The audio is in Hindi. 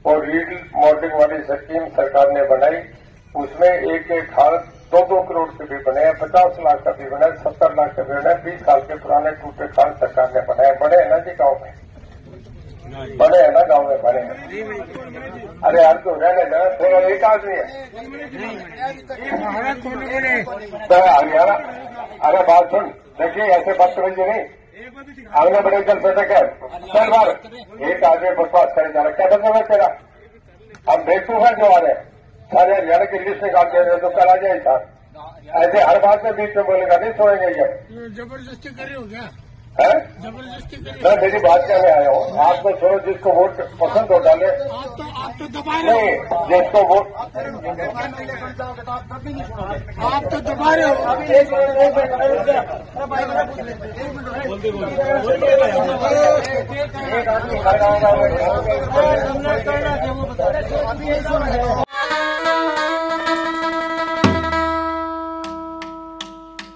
और रील मॉडलिंग वाली स्कीम सरकार ने बनाई। उसमें एक एक खाल 2-2 करोड़ के भी बने हैं, 50 लाख का भी बना है, 70 लाख का भी बना है। 20 साल के पुराने टूटे खाल सरकार ने बनाए। बने हैं ना जी गांव में, बने हैं ना गांव में, बने हैं। अरे यार तो रहने देना, थोड़ा एक आदमी है हरियाणा। अरे बात सुन, देखिए ऐसे बदतमीजी नहीं, आगे बड़े जल से देखे चल बार एक आदमी बकवास करे जा रहा, क्या मतलब है तेरा? हम बेवकूफ है जो आ रहे हैं, सारे हरियाणा की लिस्ट निकाल दे रहे तो कल आ जाए साहब। ऐसे हर बात में बीच में बोलेगा, नहीं छोड़ेंगे ये। जबरदस्ती कर रहे हो क्या? है जबरदस्ती कर रहे मैं मेरी बात करने आया हूँ। आप तो छोड़ो, जिसको वोट पसंद हो डाले। आप तो दबा रहे हो। नहीं, जिसको वोट आप तो दबा रहे हो। एक आदमी